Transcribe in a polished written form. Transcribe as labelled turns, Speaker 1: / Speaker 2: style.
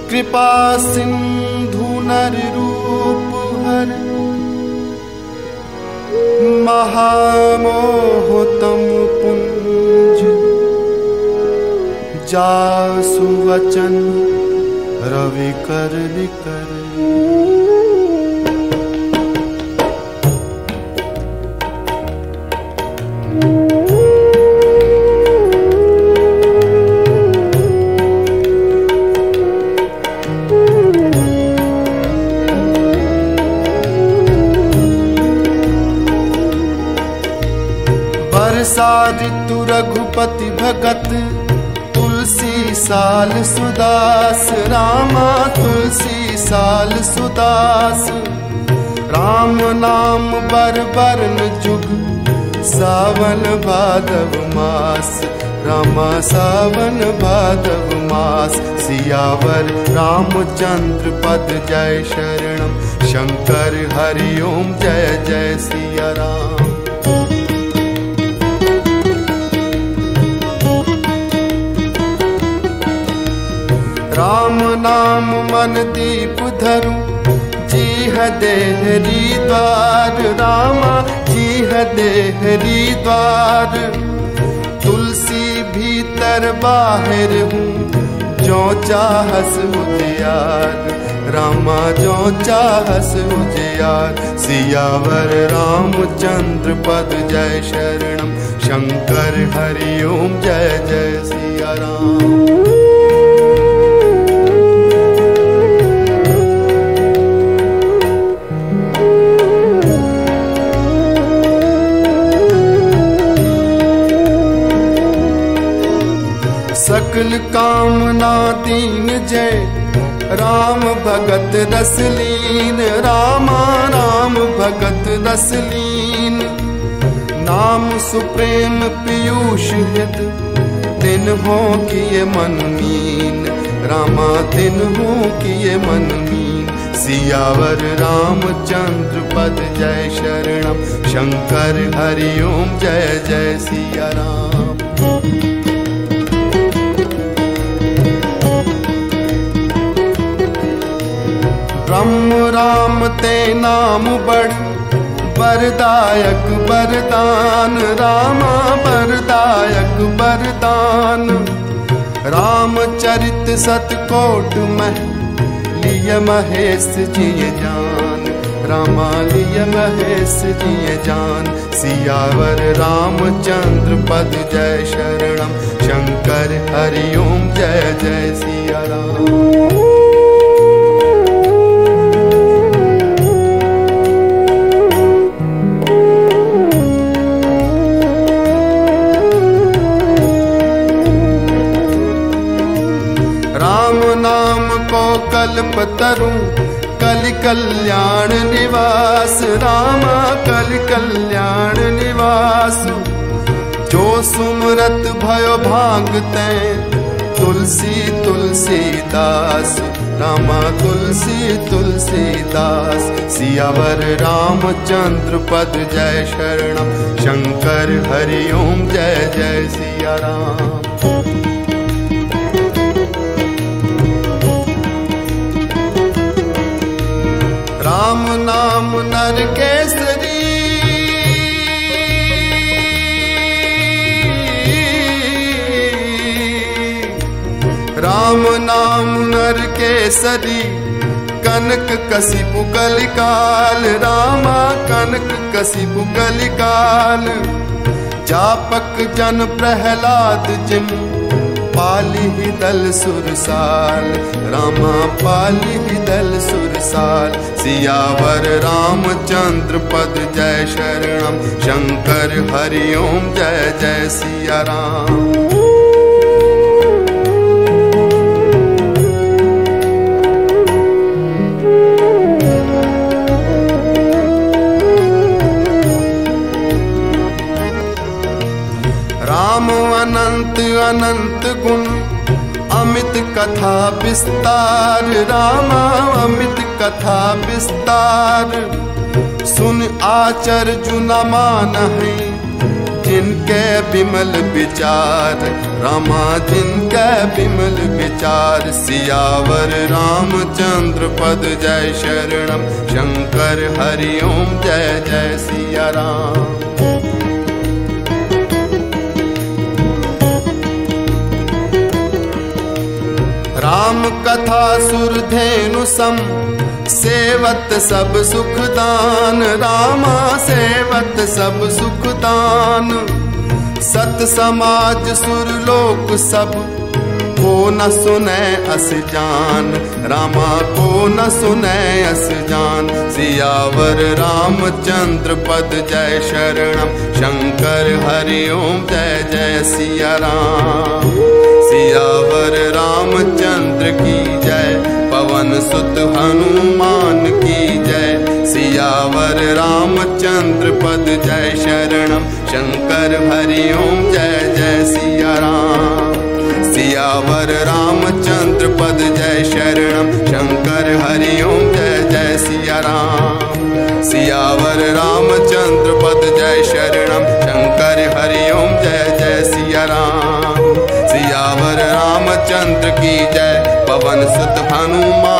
Speaker 1: कृपा सिंधु नर रूप हर महामोह तम पुंज जासु वचन रवि कर निकर बरसा ऋतु रघुपति भगत तुलसी साल सुदास रामा तुलसी साल सुदास राम नाम बर बरन जुग सावन भादव मास रामा सावन भादव मास सियावर रामचंद्र पद जय शरणम शंकर हरि ओम जय जय सिया राम। राम नाम मन दीप धरु जीह देहरी द्वार रामा जीह देहरी द्वार तुलसी भीतर बाहर हूँ जो चाहस उजियार रामा जो चाहस उजियार सियावर रामचंद्र पद जय शरणम शंकर हरि ओम जय जय सिया राम। सकल कामना दीन जय राम भगत रसलीन रामा राम भगत रसलीन नाम सुप्रेम पीयूष हित दिन हो किए मन मीन रामा दिन हो किए मन मीन सियावर रामचंद्र पद जय शरणम शंकर हरि ओम जय जय सिया राम। ब्रह्म राम ते नाम बढ़ बरदायक बरदान रामा बरदायक बरदान रामचरित सतकोट मह लिय महेश जिय जान रामा लिय महेश जिय जान सियावर रामचंद्र पद जय शरणम शंकर हरि ओम जय जय सिया राम। कल्प तरु कलि कल्याण निवास रामा कलि कल्याण निवास जो सुमरत भयो भागते तुलसी तुलसीदास रामा तुलसी तुलसीदास सियावर रामचंद्र पद जय शरणम शंकर हरि ओम जय जय सिया राम। राम नाम नर केसरी राम नाम नर केसरी कनक कसिपु कलिकाल रामा कनक कसिपु कलिकाल जापक जन प्रहलाद जिम पाली ही दल सुरसाल रामा पाली ही दल सुरसाल सियावर रामचंद्र पद जय शरणम शंकर हरि ओम जय जय सिया राम। राम अनंत अनंत गुण अमित कथा विस्तार रामा अमित कथा विस्तार सुन आचर जुना मान है जिनके विमल विचार रामा जिनके विमल विचार विचार। सियावर रामचंद्र पद जय शरणम, शंकर हरि ओम जय जय सिया राम। राम कथा सुरधेनु सम, सेवत सब सुखदान। रामा सेवत सब सुखदान, सत समाज सुरलोक सब, को न सुने अस जान। रामा को न सुने अस जान। सियावर रामचंद्र पद जय शरणम, शंकर हरि ओम जय जय सिया राम। सियावर रामचंद्र की जय, पवन सुत हनुमान की जय। सियावर रामचंद्र पद जय शरणम, शंकर हरि ओम जय जय सिया राम। सियावर रामचंद्र पद जय शरणम, शंकर हरि ओम जय जय सिया राम। सियावर रामचंद्र पद जय शरणम, शंकर हरि ओम जय जय सिया राम। सियावर रामचंद्र की जय, पवन सुत हनुमान